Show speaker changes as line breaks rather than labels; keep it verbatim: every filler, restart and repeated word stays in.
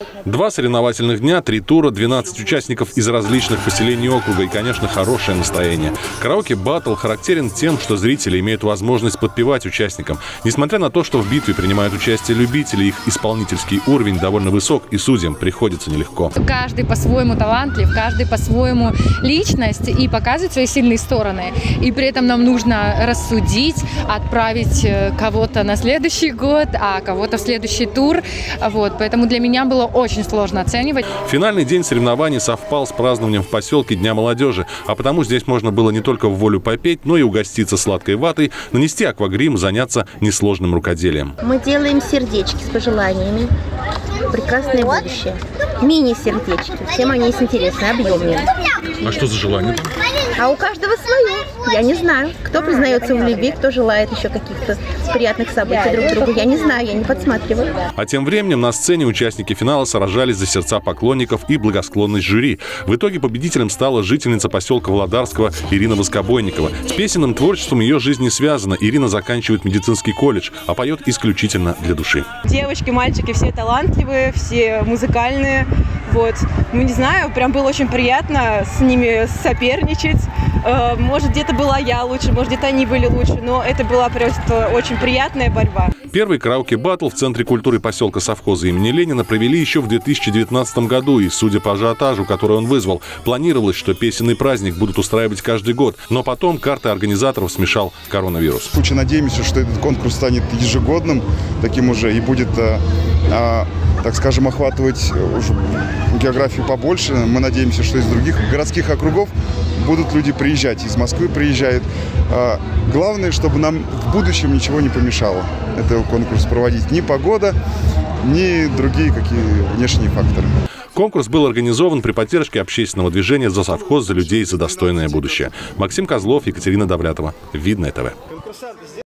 Два соревновательных дня, три тура, двенадцать участников из различных поселений округа и, конечно, хорошее настроение. Караоке-баттл характерен тем, что зрители имеют возможность подпевать участникам. Несмотря на то, что в битве принимают участие любители, их исполнительский уровень довольно высок и судьям приходится нелегко.
Каждый по-своему талантлив, каждый по-своему личность и показывает свои сильные стороны. И при этом нам нужно рассудить, отправить кого-то на следующий год, а кого-то в следующий тур. Вот, поэтому для меня было очень сложно оценивать.
Финальный день соревнований совпал с празднованием в поселке Дня молодежи, а потому здесь можно было не только в волю попеть, но и угоститься сладкой ватой, нанести аквагрим, заняться несложным рукоделием.
Мы делаем сердечки с пожеланиями. Прекрасное будущее. Мини-сердечки. Всем они есть интересные, объемные.
А что за желание там?
А у каждого свое. Я не знаю, кто признается в любви, кто желает еще каких-то приятных событий друг другу. Я не знаю, я не подсматриваю.
А тем временем на сцене участники финала сражались за сердца поклонников и благосклонность жюри. В итоге победителем стала жительница поселка Володарского Ирина Воскобойникова. С песенным творчеством ее жизнь не связана. Ирина заканчивает медицинский колледж, а поет исключительно для души.
Девочки, мальчики все талантливые, все музыкальные. Вот. Ну, не знаю, прям было очень приятно с ними соперничать. Может, где-то была я лучше, может, где-то они были лучше, но это была просто очень приятная борьба.
Первый караоке-баттл в Центре культуры поселка совхоза имени Ленина провели еще в две тысячи девятнадцатом году, и, судя по ажиотажу, который он вызвал, планировалось, что песенный праздник будут устраивать каждый год, но потом карты организаторов смешал коронавирус.
Очень надеемся, что этот конкурс станет ежегодным таким уже и будет, а, так скажем, охватывать уже географию побольше. Мы надеемся, что из других городских округов будут люди приезжать, из Москвы приезжают. А, главное, чтобы нам в будущем ничего не помешало этот конкурс проводить. Ни погода, ни другие какие внешние факторы.
Конкурс был организован при поддержке общественного движения «За совхоз, за людей, за достойное будущее». Максим Козлов, Екатерина Довлятова. Видное ТВ.